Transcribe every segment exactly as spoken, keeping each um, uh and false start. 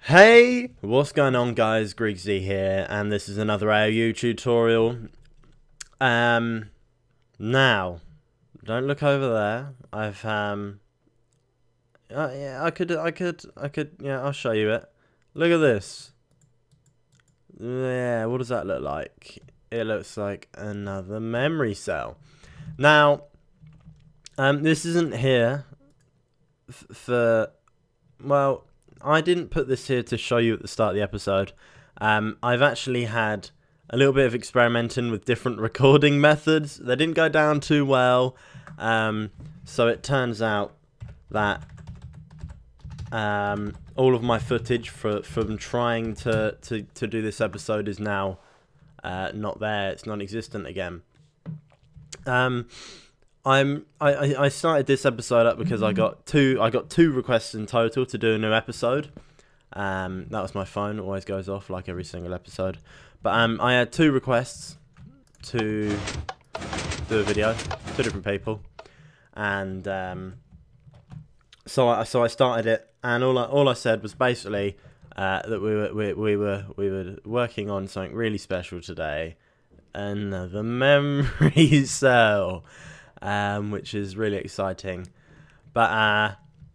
Hey, what's going on guys, Griggzy here, and this is another A O U tutorial. Um, now, don't look over there. I've, um, uh, yeah, I could, I could, I could, yeah, I'll show you it. Look at this. Yeah, what does that look like? It looks like another memory cell. Now, um, this isn't here f for, well, I didn't put this here to show you at the start of the episode. Um, I've actually had a little bit of experimenting with different recording methods. They didn't go down too well. Um, so it turns out that um, all of my footage for, from trying to, to, to do this episode is now uh, not there. It's non-existent again. Um... I'm I, I started this episode up because I got two I got two requests in total to do a new episode. Um, that was my phone, it always goes off like every single episode. But um, I had two requests to do a video, two different people, and um, so I so I started it, and all I all I said was basically uh, that we were we, we were we were working on something really special today, another memory cell. Um, which is really exciting, but uh,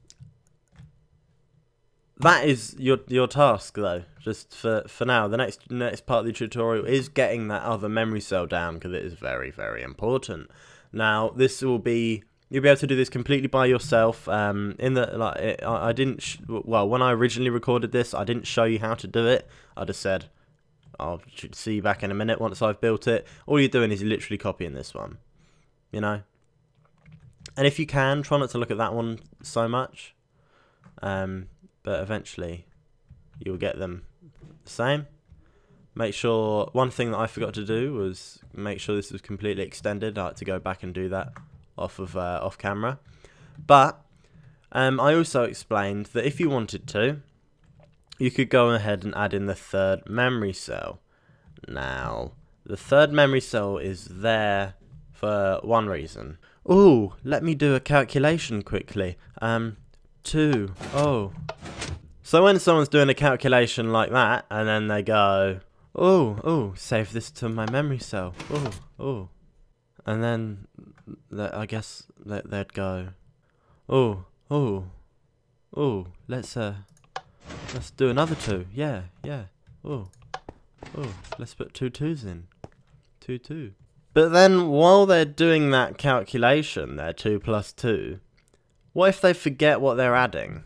that is your your task though. Just for for now, the next next part of the tutorial is getting that other memory cell down because it is very very important. Now this will be you'll be able to do this completely by yourself. Um, in the like it, I, I didn't sh well when I originally recorded this, I didn't show you how to do it. I just said I'll see you back in a minute once I've built it. All you're doing is literally copying this one, you know. And if you can, try not to look at that one so much. Um, but eventually, you'll get them the same. Make sure, one thing that I forgot to do was make sure this was completely extended. I had to go back and do that off of uh, off camera. But um, I also explained that if you wanted to, you could go ahead and add in the third memory cell. Now, the third memory cell is there for one reason. Ooh, let me do a calculation quickly. Um, two. Oh. So when someone's doing a calculation like that, and then they go, oh, oh, save this to my memory cell. Oh, oh. And then, I guess they'd go, oh, oh, oh, let's, uh, let's do another two. Yeah, yeah. Oh, oh, let's put two twos in. Two, two. But then, while they're doing that calculation, their two plus two, what if they forget what they're adding?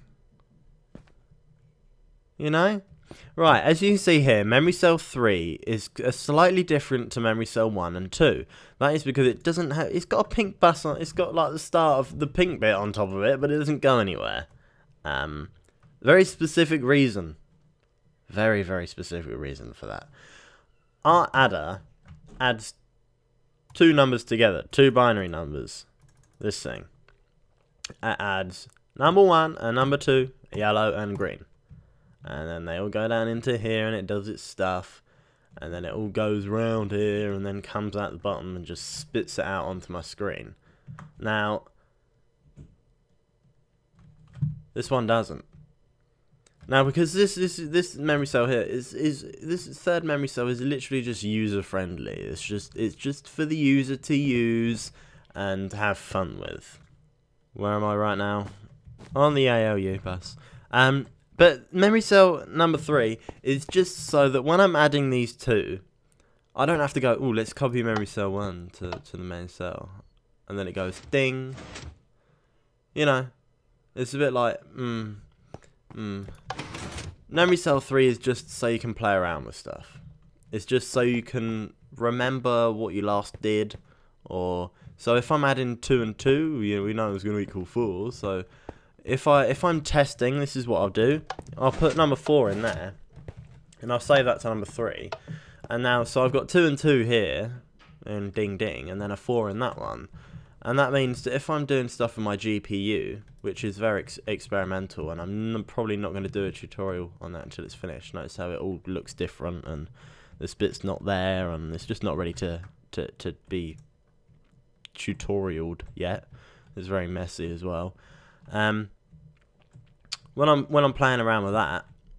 You know? Right, as you can see here, memory cell three is slightly different to memory cell one and two. That is because it doesn't have, it's got a pink bus on, it's got like the start of the pink bit on top of it, but it doesn't go anywhere. Um, very specific reason. Very, very specific reason for that. Our adder adds two numbers together, two binary numbers, this thing. It adds number one and number two, yellow and green. And then they all go down into here and it does its stuff. And then it all goes round here and then comes out the bottom and just spits it out onto my screen. Now, this one doesn't. Now, because this this this memory cell here is is this third memory cell is literally just user friendly. It's just it's just for the user to use and have fun with. Where am I right now? On the A O U bus. Um, but memory cell number three is just so that when I'm adding these two, I don't have to go. Oh, let's copy memory cell one to to the main cell, and then it goes ding. You know, it's a bit like hmm. Hmm. Memory cell three is just so you can play around with stuff. It's just so you can remember what you last did, or so if I'm adding two and two, you know, we know it's going to equal four. So if I if I'm testing, this is what I'll do. I'll put number four in there, and I'll save that to number three. And now, so I've got two and two here, and ding ding, and then a four in that one. And that means that if I'm doing stuff with my G P U, which is very ex experimental, and I'm n probably not going to do a tutorial on that until it's finished. Notice how it all looks different, and this bit's not there, and it's just not ready to, to, to be tutorialed yet. It's very messy as well. Um, when I'm when I'm playing around with that,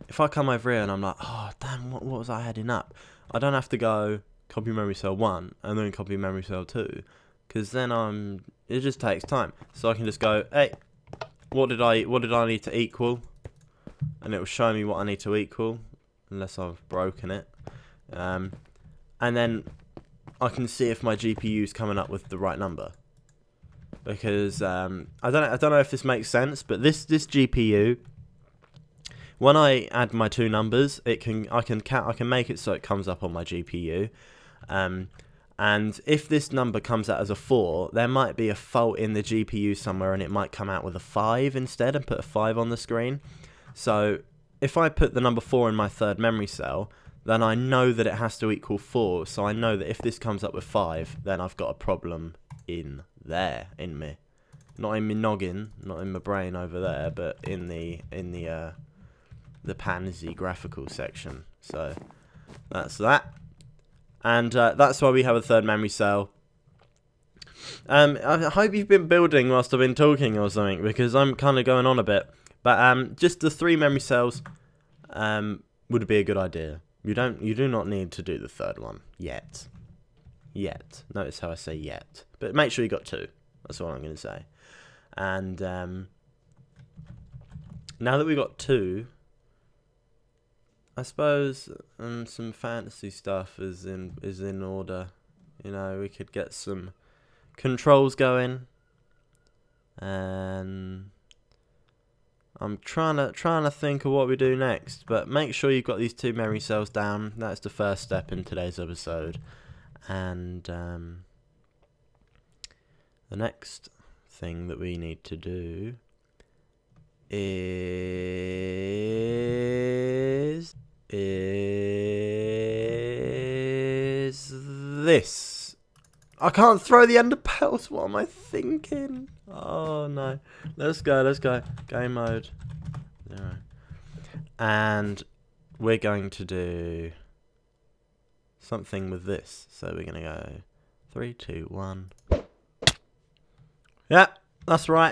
if I come over here and I'm like, oh damn, what, what was I heading up? I don't have to go copy memory cell one and then copy memory cell two, because then I'm it just takes time. So I can just go, hey, what did I what did I need to equal, and it will show me what I need to equal, unless I've broken it, um, and then I can see if my G P U is coming up with the right number. Because um, I don't I don't know if this makes sense, but this this G P U, when I add my two numbers, it can I can count I can make it so it comes up on my G P U, um, and if this number comes out as a four, there might be a fault in the G P U somewhere, and it might come out with a five instead and put a five on the screen. So if I put the number four in my third memory cell, then I know that it has to equal four. So I know that if this comes up with five, then I've got a problem in there in me, not in my noggin, not in my brain over there, but in the in the uh, the pansy graphical section. So that's that, and uh, that's why we have a third memory cell. Um, I hope you've been building whilst I've been talking or something, because I'm kind of going on a bit. But um, just the three memory cells um would be a good idea. You don't, you do not need to do the third one yet. Yet. Notice how I say yet. But make sure you got two. That's all I'm going to say. And um, now that we've got two, I suppose um, some fantasy stuff is in is in order. You know, we could get some controls going, and I'm trying to trying to think of what we do next. But make sure you've got these two memory cells down. That's the first step in today's episode. And um, the next thing that we need to do is is this. I can't throw the ender pearls. What am I thinking? Oh no. Let's go, let's go. Game mode. Zero. And we're going to do something with this. So we're going to go three, two, one. Yeah, that's right.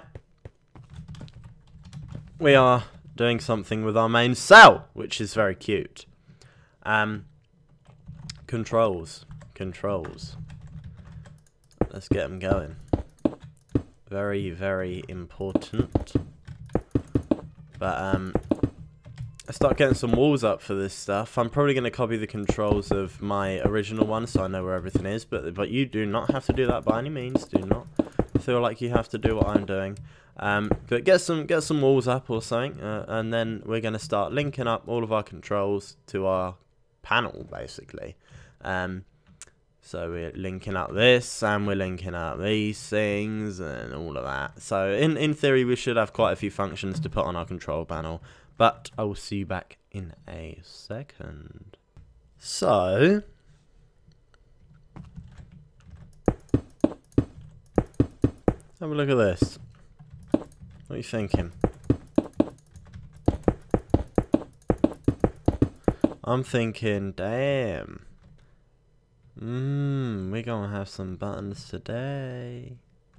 We are doing something with our main cell, which is very cute. Um, controls. Controls. Let's get them going. Very, very important. But, um... I start getting some walls up for this stuff. I'm probably going to copy the controls of my original one so I know where everything is, but but you do not have to do that by any means. Do not feel like you have to do what I'm doing. Um, but get some get some walls up or something, uh, and then we're going to start linking up all of our controls to our panel, basically. Um, so we're linking up this, and we're linking up these things, and all of that. So in, in theory, we should have quite a few functions to put on our control panel. But I will see you back in a second. So, have a look at this. What are you thinking? I'm thinking, damn. Mmm, we're gonna have some buttons today.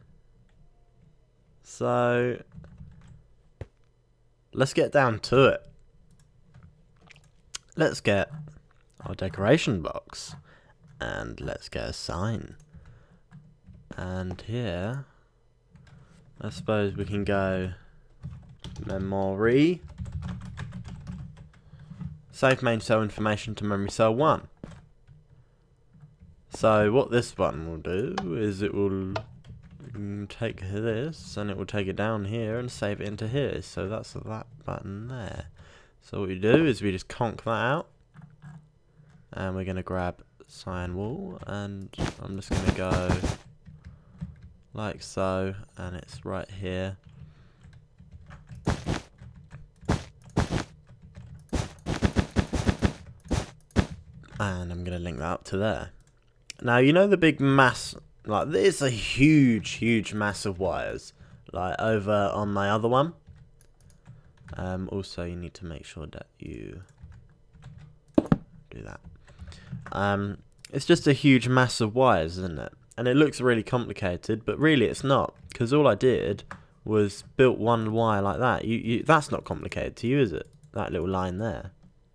So, let's get down to it. Let's get our decoration box. And let's get a sign. And here, I suppose we can go memory. Save main cell information to memory cell one. So what this button will do is it will take this and it will take it down here and save it into here. So that's that button there. So what we do is we just conk that out, and we're going to grab sign wall, and I'm just going to go like so, and it's right here. And I'm going to link that up to there. Now, you know the big mass, like there's a huge, huge mass of wires, like over on my other one. Um, also, you need to make sure that you do that. Um, it's just a huge mass of wires, isn't it? And it looks really complicated, but really it's not, because all I did was built one wire like that. You, you, that's not complicated to you, is it? that little line there.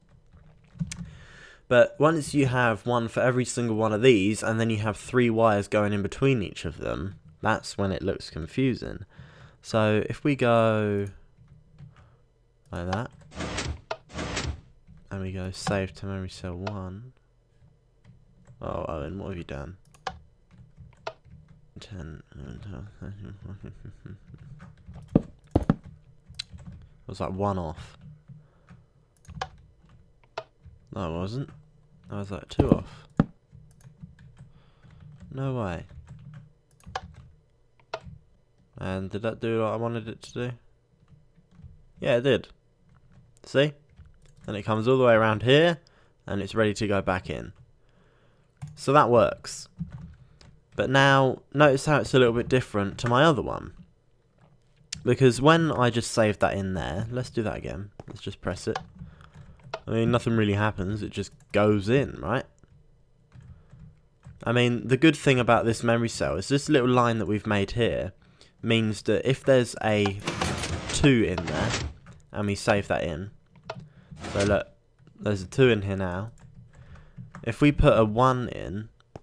But once you have one for every single one of these, and then you have three wires going in between each of them, that's when it looks confusing. So if we go like that, and we go save to memory cell one. Oh, Owen, what have you done? ten, was that one off? No, it wasn't. I was like two off. No way. And did that do what I wanted it to do? Yeah, it did. See? Then it comes all the way around here, and it's ready to go back in. So that works. But now, notice how it's a little bit different to my other one. Because when I just saved that in there, let's do that again. Let's just press it. I mean, nothing really happens, it just goes in, right? I mean, the good thing about this memory cell is this little line that we've made here means that if there's a two in there, and we save that in, so look, there's a two in here now. If we put a one in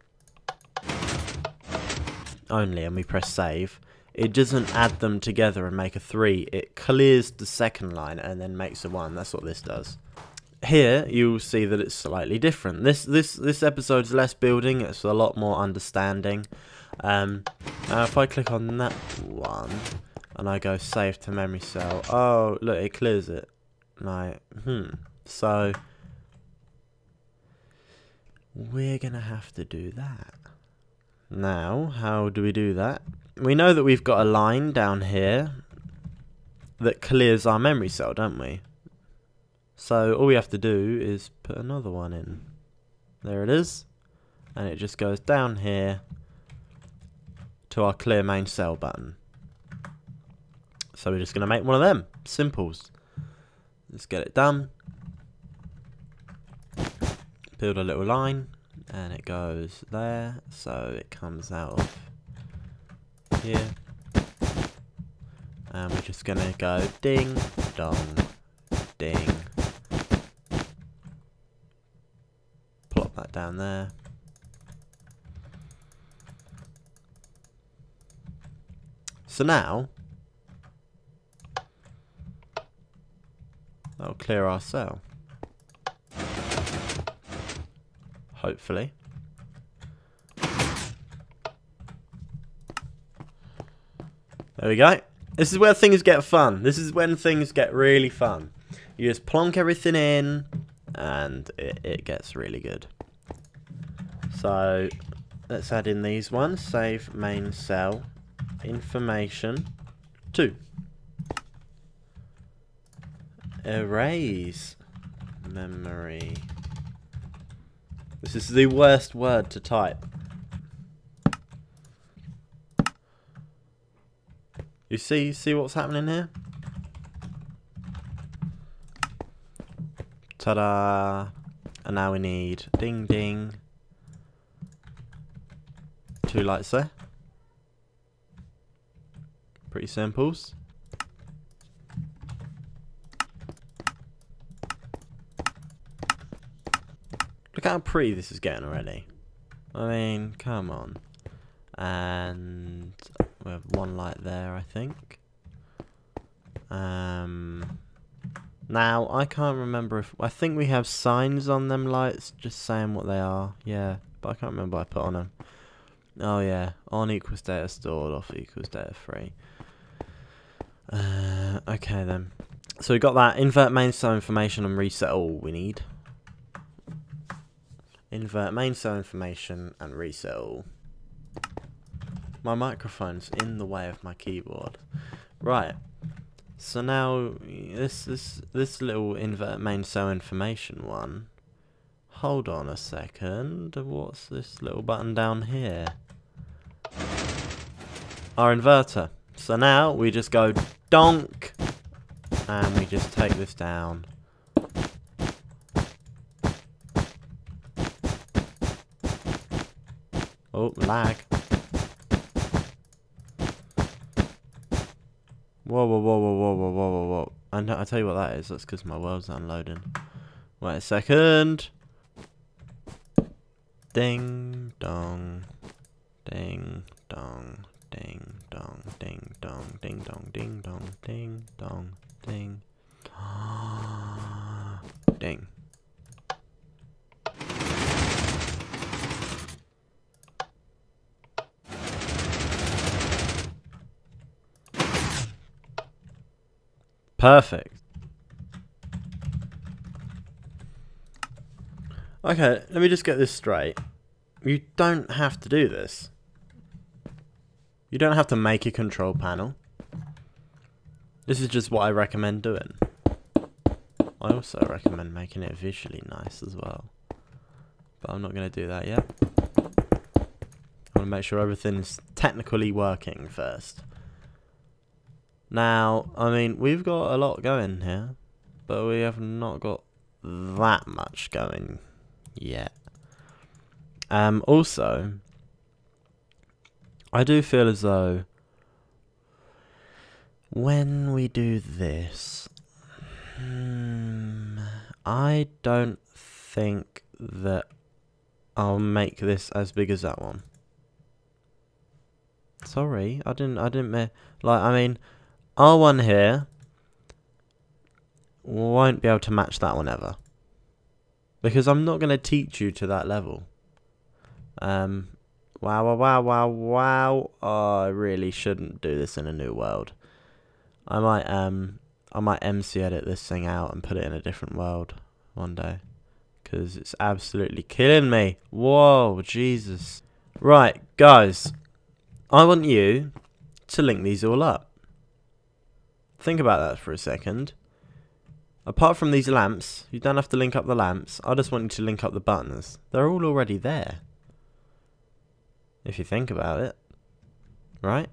only and we press save, it doesn't add them together and make a three. It clears the second line and then makes a one. That's what this does. Here you'll see that it's slightly different. This this this episode's less building. It's a lot more understanding. Um, now if I click on that one and I go save to memory cell, oh look, it clears it. Like hmm. So we're gonna have to do that. Now, how do we do that? We know that we've got a line down here that clears our memory cell, don't we? So all we have to do is put another one in. There it is. And it just goes down here to our clear main cell button. So we're just going to make one of them. Simples. Let's get it done. Build a little line. And it goes there. So it comes out of here. And we're just going to go ding, dong, ding. Plop that down there. So now, that'll clear our cell. Hopefully. There we go. This is where things get fun. This is when things get really fun. You just plonk everything in and it, it gets really good. So let's add in these ones. Save main cell information two. Erase memory. This is the worst word to type. You see, see what's happening here? Ta-da! And now we need ding ding. Two lights there. Pretty simples. Look how pretty this is getting already. I mean, come on. And we have one light there, I think. Um, now, I can't remember if... I think we have signs on them lights just saying what they are. Yeah, but I can't remember what I put on them. Oh, yeah. On equals data stored, off equals data free. Uh, okay, then. So we got that. Invert main cell information and reset all we need. Invert main cell information and reset all. My microphone's in the way of my keyboard. Right. So now this this this little invert main cell information one. Hold on a second. What's this little button down here? Our inverter. So now we just go donk and we just take this down. Oh, lag. Whoa, whoa, whoa, whoa, whoa, whoa, whoa, whoa, whoa. I know. I tell you what that is. That's because my world's unloading. Wait a second. Ding dong, ding dong, ding dong, ding dong, ding dong, ding dong, ding dong, ding, ding. Perfect. Okay, let me just get this straight. You don't have to do this. You don't have to make a control panel. This is just what I recommend doing. I also recommend making it visually nice as well. But I'm not going to do that yet. I want to make sure everything's technically working first. Now, I mean, we've got a lot going here, but we have not got that much going yet. Um, also, I do feel as though when we do this, hmm, I don't think that I'll make this as big as that one. Sorry, I didn't, I didn't mean, like, I mean, R one here won't be able to match that one ever. Because I'm not going to teach you to that level. Um, wow, wow, wow, wow, wow. Oh, I really shouldn't do this in a new world. I might, um, I might M C edit this thing out and put it in a different world one day. Because it's absolutely killing me. Whoa, Jesus. Right, guys. I want you to link these all up. Think about that for a second. Apart from these lamps, you don't have to link up the lamps. I just want you to link up the buttons. They're all already there. If you think about it. Right?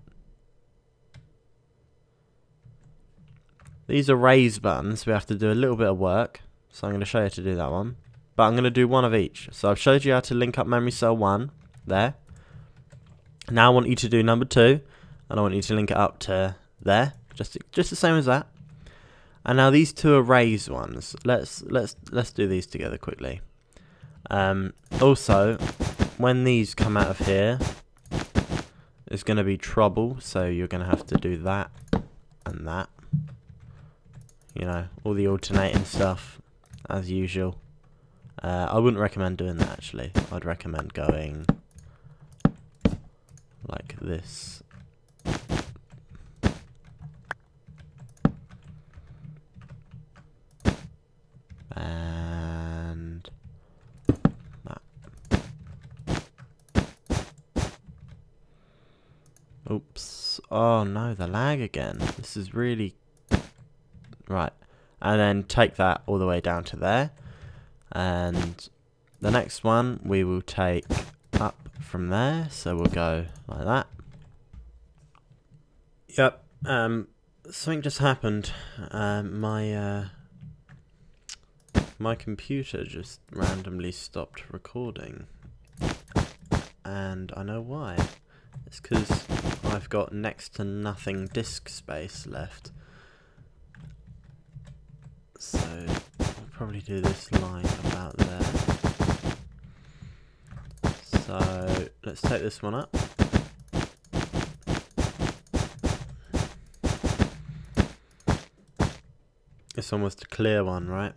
These are raise buttons. We have to do a little bit of work. So I'm going to show you how to do that one. But I'm going to do one of each. So I've showed you how to link up memory cell one. There. Now I want you to do number two. And I want you to link it up to there. Just, just the same as that. And now these two are raised ones. Let's let's let's do these together quickly. Um, also, when these come out of here, it's going to be trouble. So you're going to have to do that and that. You know, all the alternating stuff as usual. Uh, I wouldn't recommend doing that actually. I'd recommend going like this. And that. Oops. Oh no, the lag again. This is really... Right. And then take that all the way down to there. And the next one we will take up from there. So we'll go like that. Yep. Um, something just happened. Um, my... Uh, My computer just randomly stopped recording, and I know why. It's because I've got next to nothing disk space left. So I'll probably do this line about there. So let's take this one up. It's almost a clear one, right?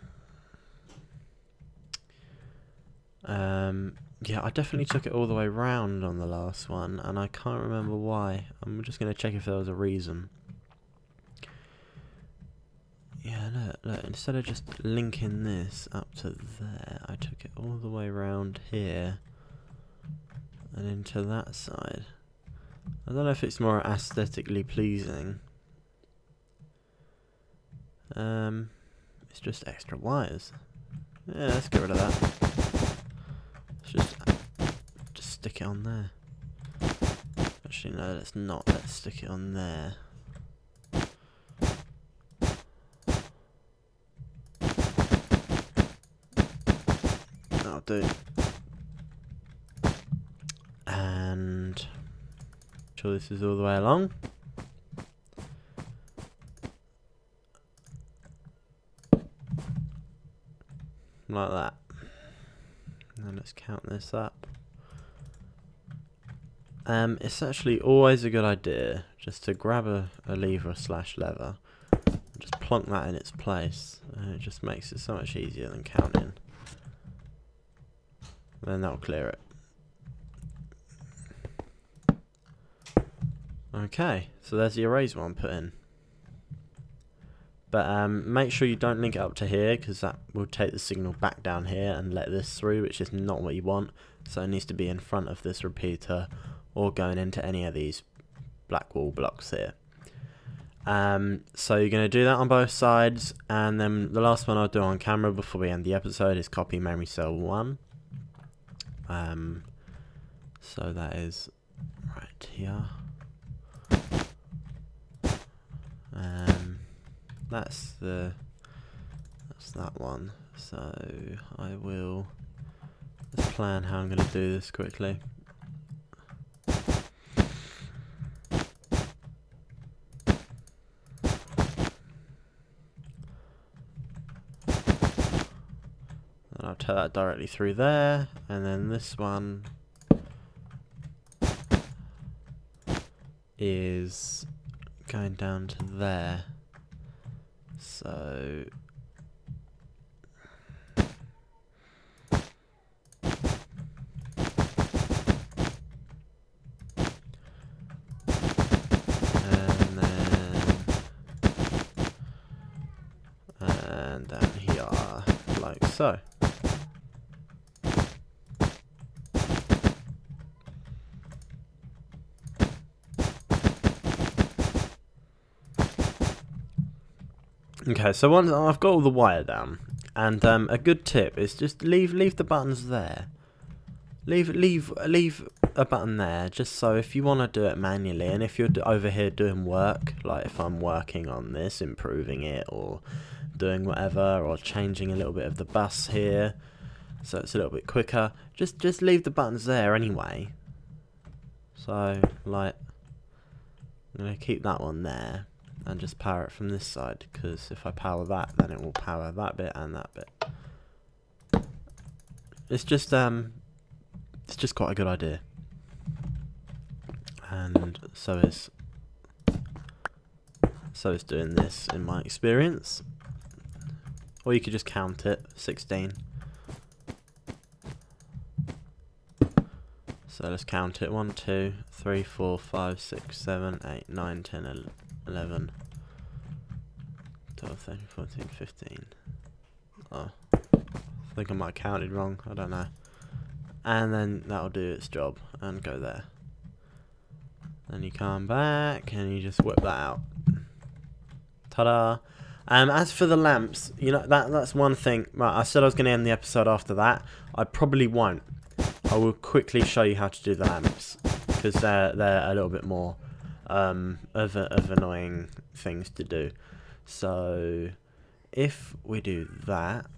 Um, yeah, I definitely took it all the way round on the last one, and I can't remember why. I'm just going to check if there was a reason. Yeah, look, look, instead of just linking this up to there, I took it all the way round here and into that side. I don't know if it's more aesthetically pleasing. Um, it's just extra wires. Yeah, let's get rid of that. Just, just stick it on there. Actually, no, let's not. Let's stick it on there. That'll do. And sure this is all the way along. like that. And let's count this up. Um, it's actually always a good idea just to grab a, a lever slash lever, and just plonk that in its place, and it just makes it so much easier than counting. Then that'll clear it. Okay, so there's the erase one put in. But um, make sure you don't link it up to here, because that will take the signal back down here and let this through, which is not what you want. So it needs to be in front of this repeater or going into any of these black wall blocks here. Um, so you're going to do that on both sides, and then the last one I'll do on camera before we end the episode is copy memory cell one. Um, so that is right here. Um, that's the that's that one. So I will let's plan how I'm going to do this quickly. And I'll take that directly through there, and then this one is going down to there. So and then and down here like so. Okay, so once I've got all the wire down, and um, a good tip is just leave leave the buttons there. Leave leave leave a button there, just so if you want to do it manually, and if you're over here doing work, like if I'm working on this, improving it, or doing whatever, or changing a little bit of the bus here, so it's a little bit quicker. Just just leave the buttons there anyway. So like, I'm gonna keep that one there. And just power it from this side, because if I power that, then it will power that bit and that bit. It's just um, it's just quite a good idea, and so is so is doing this in my experience. Or you could just count it, sixteen. So let's count it: one, two, three, four, five, six, seven, eight, nine, ten, eleven, twelve, thirteen, fourteen, fifteen. Oh, I think I might have counted wrong. I don't know. And then that'll do its job and go there. Then you come back and you just whip that out. Ta-da! Um, as for the lamps, you know that that's one thing. Right, I said I was going to end the episode after that. I probably won't. I will quickly show you how to do the lamps, because they're they're a little bit more um, of of annoying things to do. So if we do that,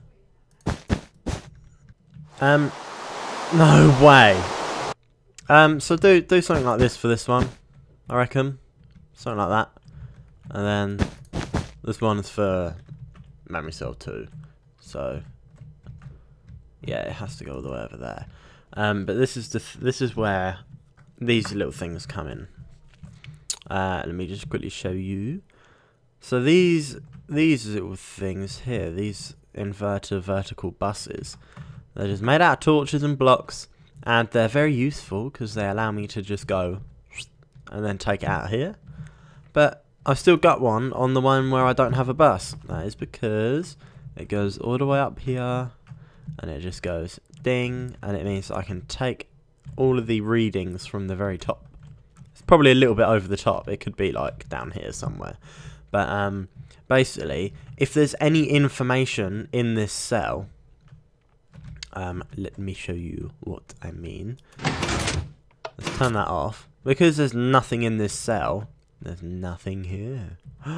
um, no way. Um, so do do something like this for this one, I reckon, something like that, and then this one is for memory cell two. So yeah, it has to go all the way over there. Um, but this is the th this is where these little things come in. Uh, let me just quickly show you. So these these little things here, these inverter vertical buses, they're just made out of torches and blocks, and they're very useful because they allow me to just go and then take it out here. But I've still got one on the one where I don't have a bus. That is because it goes all the way up here, and it just goes ding, and it means that I can take all of the readings from the very top. It's probably a little bit over the top. It could be like down here somewhere. But um, basically, if there's any information in this cell, um, let me show you what I mean. Let's turn that off. Because there's nothing in this cell, there's nothing here.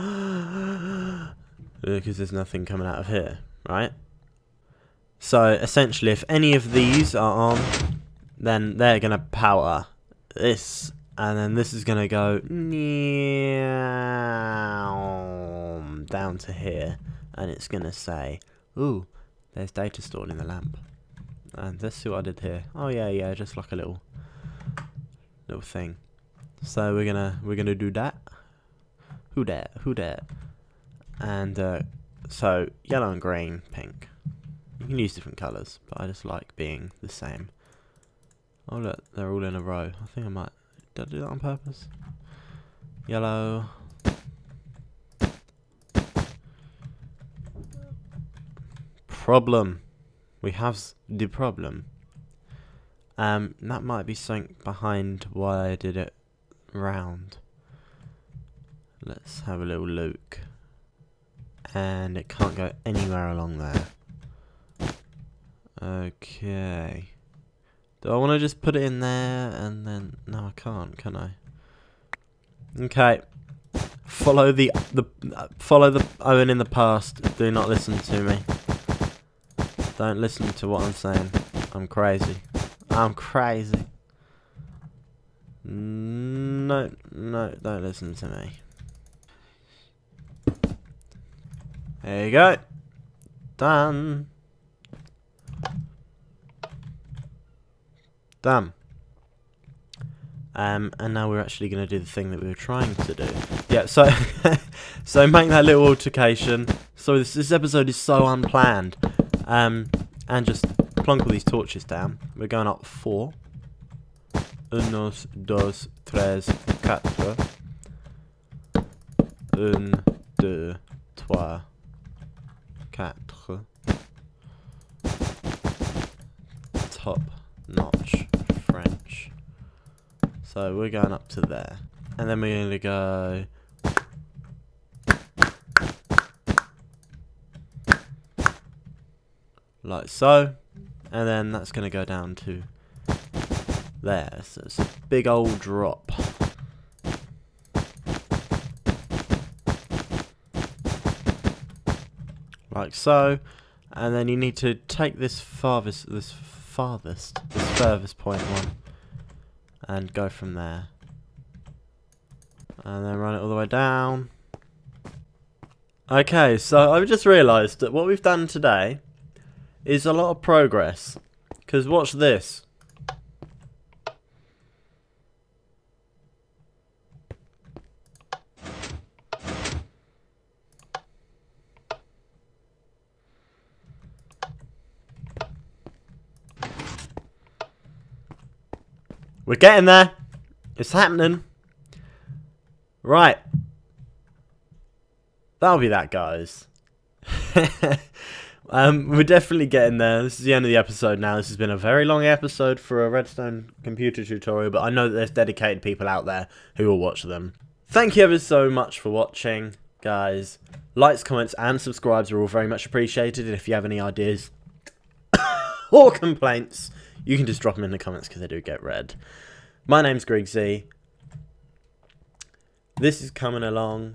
Because there's nothing coming out of here, right? So essentially, if any of these are on, then they're going to power this, and then this is going to go down to here, and it's going to say, ooh, There's data stored in the lamp. And let's see what I did here. Oh yeah, yeah, just like a little little thing. So we're gonna we're gonna do that. Who dat? Who dat? And uh, so yellow and green, pink. You can use different colours, but I just like being the same. Oh look, they're all in a row. I think I might. Did I do that on purpose? Yellow. Problem. We have the problem. Um, that might be something behind why I did it round. Let's have a little look. And it can't go anywhere along there. Okay. Do I want to just put it in there and then... No, I can't, can I? Okay. Follow the... the uh, follow the Owen in the past. Do not listen to me. Don't listen to what I'm saying. I'm crazy. I'm crazy. No, no, don't listen to me. There you go. Done. Done. Um, and now we're actually going to do the thing that we were trying to do. Yeah, so so make that little altercation. So this, this episode is so unplanned. Um, and just plonk all these torches down. We're going up four. Uno, dos, tres, cuatro. Un, deux, trois, quatre. Top notch French. So we're going up to there. And then we're going to go... like so. And then that's going to go down to there. So it's a big old drop. Like so. And then you need to take this farthest, this farthest, this furthest point one. And go from there. And then run it all the way down. Okay, so I've just realised that what we've done today is a lot of progress. Because watch this. We're getting there. It's happening. Right. That'll be that, guys. um, we're definitely getting there. This is the end of the episode now. This has been a very long episode for a Redstone computer tutorial, but I know that there's dedicated people out there who will watch them. Thank you ever so much for watching, guys. Likes, comments, and subscribes are all very much appreciated. And if you have any ideas or complaints, you can just drop them in the comments because they do get read. My name's Griggzy. This is coming along.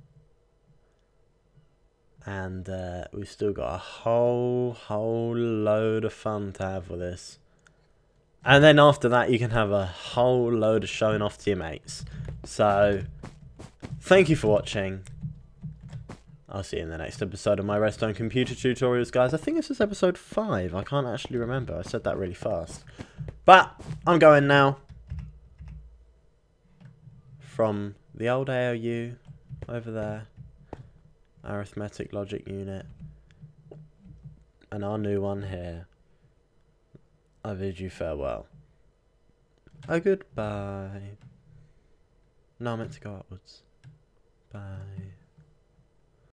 And uh, we've still got a whole, whole load of fun to have with this. And then after that, you can have a whole load of showing off to your mates. So, thank you for watching. I'll see you in the next episode of my Redstone computer tutorials, guys. I think this is episode five. I can't actually remember. I said that really fast. But, I'm going now. From the old A O U over there. Arithmetic logic unit. And our new one here. I bid you farewell. A goodbye. No, I meant to go upwards. Bye.